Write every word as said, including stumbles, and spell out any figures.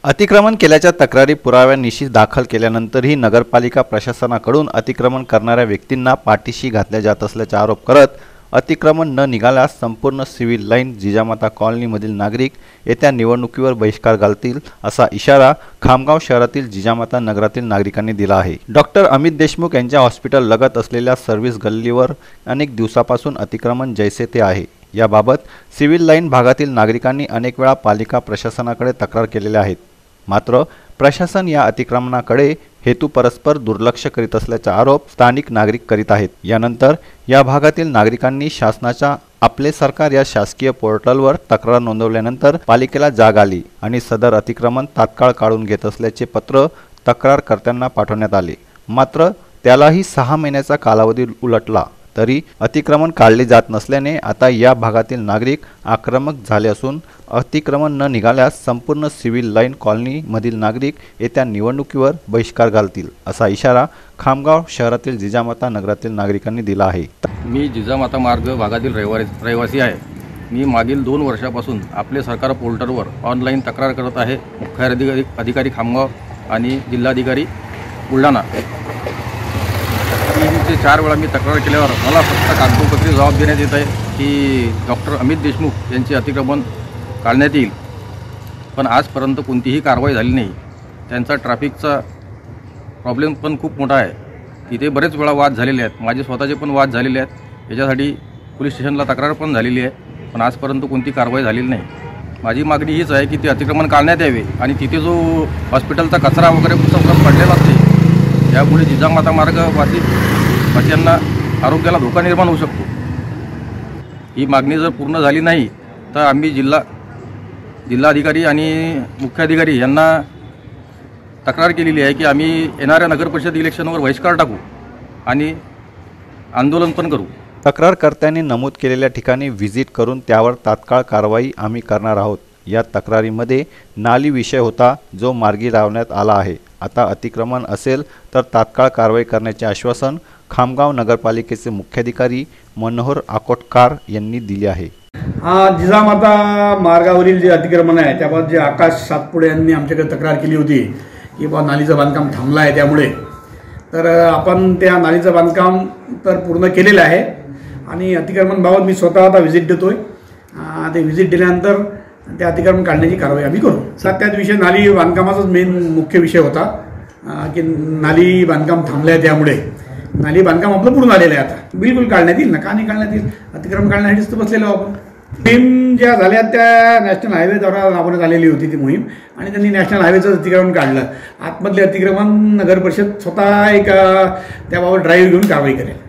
अतिक्रमण केल्याच्या तक्रारी पुराव्यानिशी दाखल केल्यानंतरही नगरपालिका प्रशासनाकडून अतिक्रमण करणाऱ्या व्यक्तींना पाठीशी घातल्या जात असल्याचा आरोप करत अतिक्रमण न निघाल्यास संपूर्ण सिव्हिल लाईन जिजामाता कॉलनीमधील नागरिक येत्या निवडणुकीवर बहिष्कार घालतील असा इशारा खामगाव शहरातील जिजामाता नगरातील नागरिकांनी दिला आहे। डॉक्टर अमित देशमुख यांच्या हॉस्पिटल लगत असलेल्या सर्व्हिस गल्लीवर अनेक दिवसापासून अतिक्रमण जैसे ते आहे। याबाबत सिव्हिल लाईन भागातील नागरिकांनी अनेक वेळा पालिका प्रशासनाकडे तक्रार केलेल्या आहेत, मात्र प्रशासन या अतिक्रमणाकडे हेतू परस्पर दुर्लक्ष करीत असल्याचा आरोप स्थानिक नागरिक करीत आहेत। यानंतर या भागातील नागरिकांनी शासनाच्या आपले सरकार या शासकीय पोर्टलवर तक्रार नोंदवल्यानंतर पालिकेला जाग आली आणि सदर अतिक्रमण तात्काळ काढून घेत असल्याचे पत्र तक्रारकर्त्यांना पाठवण्यात आले। मात्र त्यालाही सहा महिन्याचा कालावधी उलटला तरी अतिक्रमण काढले जात नसल्याने आता या भागातील नागरिक आक्रमक झाले असून अतिक्रमण न निघाल्यास संपूर्ण सिव्हिल लाईन कॉलनी मधील नागरिक येत्या निवडणुकीवर बहिष्कार घालतील असा इशारा खामगाव शहरातील जिजामाता नगरातील नागरिकांनी दिला आहे। मी जिजामाता मार्ग भागातील रहिवासी आहे। मी मागील दोन वर्षापासून आपले सरकार पोर्टलवर ऑनलाईन तक्रार करत आहे। मुख्य अधिकारी अधिकारी खामगाव आणि जिल्हाधिकारी बुलढाणा तीन ते चार वेळा मी तक्रार केल्यावर मला फक्त कागदोपत्री जबाब देण्यात येत आहे की डॉक्टर अमित देशमुख यांचे अतिक्रमण काढण्यात येईल, पण आजपर्यंत कोणतीही कारवाई झाली नाही। त्यांचा ट्रॅफिकचा प्रॉब्लेम पण खूप मोठा आहे, तिथे बरेच वेळा वाद झालेले आहेत, माझे स्वतःचे पण वाद झालेले आहेत। याच्यासाठी पोलीस स्टेशनला तक्रार पण झालेली आहे, पण आजपर्यंत कोणती कारवाई झालेली नाही। माझी मागणी हीच आहे की ते अतिक्रमण काढण्यात यावे आणि तिथे जो हॉस्पिटलचा कचरा वगैरे सगळं पडलेला असते यामुळे जिजामाता मार्ग वासी वासियांना आरोग्याला धोका निर्माण होऊ शकतो। ही मागणी जर पूर्ण झाली नाही तर आम्ही जिल्हा जिल्हाधिकारी आणि मुख्याधिकारी यांना तक्रार केलेली आहे की आम्ही येणाऱ्या नगरपरिषद इलेक्शनवर बहिष्कार टाकू आणि आंदोलन पण करू। तक्रारकर्त्यांनी नमूद केलेल्या ठिकाणी व्हिजिट करून त्यावर तात्काळ कारवाई आम्ही करणार आहोत। या तक्रारीमध्ये नाली विषय होता जो मार्गी लावण्यात आला आहे। आता अतिक्रमण असेल तर तात्काळ कारवाई करण्याचे आश्वासन खामगाव नगरपालिकेचे मुख्याधिकारी मनोहर आकोटकार यांनी दिले आहे। जिजामाता मार्गावरील जे अतिक्रमण आहे त्याबाबत जे आकाश सातपुडे यांनी आमच्याकडे तक्रार केली होती की बा नालीचं बांधकाम थांबलं आहे, त्यामुळे तर आपण त्या नालीचं बांधकाम तर पूर्ण केलेलं आहे आणि अतिक्रमण बाबत मी स्वतः आता व्हिजिट देतोय। ते व्हिजिट दिल्यानंतर ते अतिक्रमण काढण्याची कारवाई आम्ही करू। त्याच विषय नाली बांधकामाचाच मेन मुख्य विषय होता की नाली बांधकाम थांबलं आहे, त्यामुळे नाली बांधकाम आपलं पूर्ण आलेलं आहे। आता बिलकुल काढण्यात येईल ना, का नाही काढण्यात येईल? अतिक्रमण काढण्यासाठीच तर बसलेलो आपण। मोहीम ज्या झाल्या त्या नॅशनल हायवेद्वारा राबवण्यात आलेली होती ती मोहीम, आणि त्यांनी नॅशनल हायवेचं अतिक्रमण काढलं। आतमधले अतिक्रमण नगर परिषद स्वतः एक त्याबाबत ड्राईव्ह घेऊन कारवाई करेल।